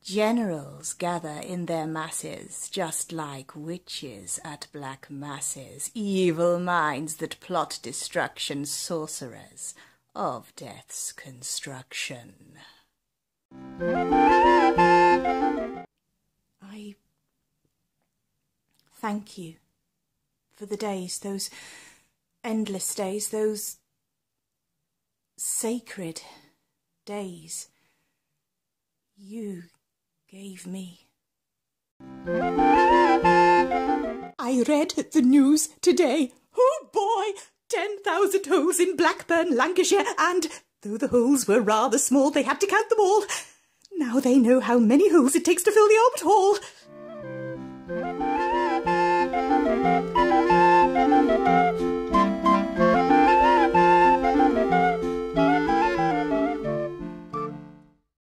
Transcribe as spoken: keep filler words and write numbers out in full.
Generals gather in their masses, just like witches at black masses, evil minds that plot destruction, sorcerers of death's construction. I thank you for the days, those endless days, those sacred days you gave me. I read the news today. Oh boy! Ten thousand holes in Blackburn, Lancashire, and though the holes were rather small, they had to count them all. Now they know how many holes it takes to fill the Albert Hall.